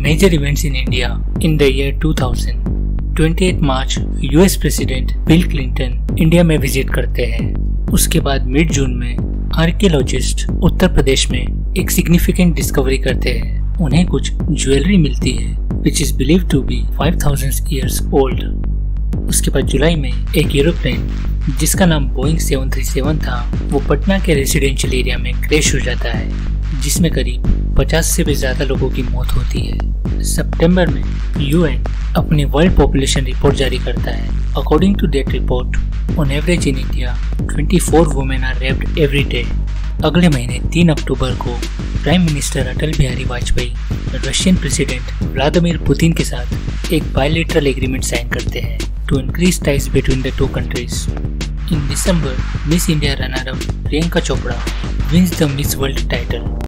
Major events in India in the year 2000. 28 मार्च US president Bill Clinton India में visit करते हैं। उसके बाद मिड जून में आर्कियोलॉजिस्ट उत्तर प्रदेश में एक सिग्निफिकेंट डिस्कवरी करते हैं। उन्हें कुछ ज्वेलरी मिलती है which is believed to be 5000 years old। उसके बाद जुलाई में एक एरोप्लेन जिसका नाम बोइंग 737 था वो पटना के रेसिडेंशियल एरिया में क्रैश हो जाता है, जिसमें करीब 50 से भी ज्यादा लोगों की मौत होती है। सितंबर में यूएन अपनी वर्ल्ड पॉपुलेशन रिपोर्ट जारी करता है। According to that report, on average in India 24 women are raped every day. अगले महीने 3 अक्टूबर को prime minister Atal Bihari Vajpayee Russian president Vladimir Putin के साथ एक बायलैटरल एग्रीमेंट साइन करते हैं to increase ties between the two countries. In December, Miss India runner up Priyanka Chopra wins the Miss World title।